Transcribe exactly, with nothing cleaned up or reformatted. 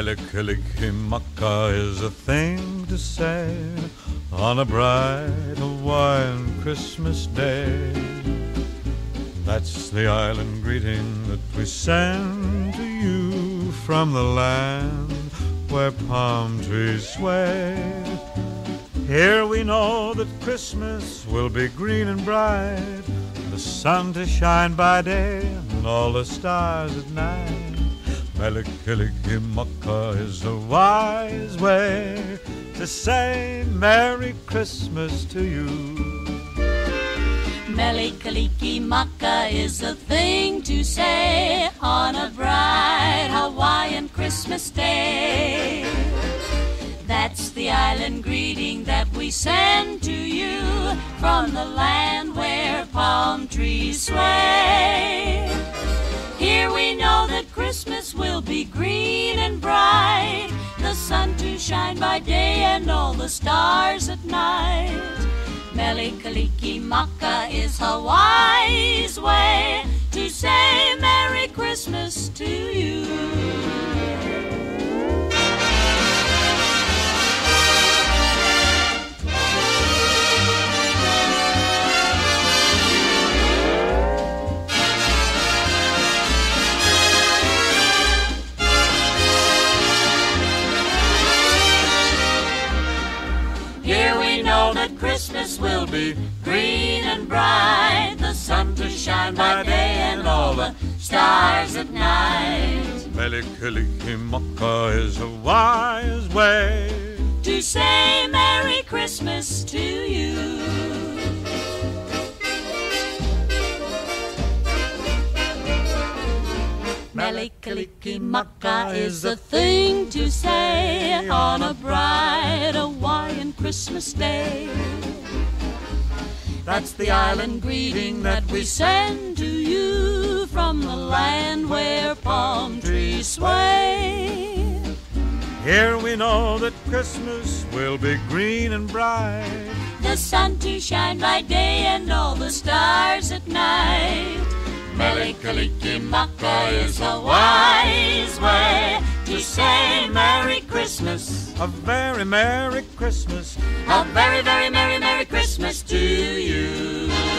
Mele Kalikimaka is a thing to say on a bright Hawaiian Christmas day. That's the island greeting that we send to you from the land where palm trees sway. Here we know that Christmas will be green and bright, the sun to shine by day and all the stars at night. Mele Kalikimaka is a wise way to say Merry Christmas to you. Mele Kalikimaka is a thing to say on a bright Hawaiian Christmas day. That's the island greeting that we send to you from the land where palm trees sway. Here we know that Christmas will be green and bright, the sun to shine by day and all the stars at night. Mele Kalikimaka is a wise way to say Merry Christmas to you. Here we know that Christmas will be green and bright, the sun to shine by day and all the stars at night. Mele Kalikimaka is a wise way to say Merry Christmas to you. Mele Kalikimaka is a thing to say on a bright Hawaiian Christmas day. That's the island greeting that we send to you from the land where palm trees sway. Here we know that Christmas will be green and bright, the sun to shine by day and all the stars at night. Mele Kalikimaka is a wise way to say Merry Christmas. A very Merry Christmas. A very, very Merry, Merry Christmas to you.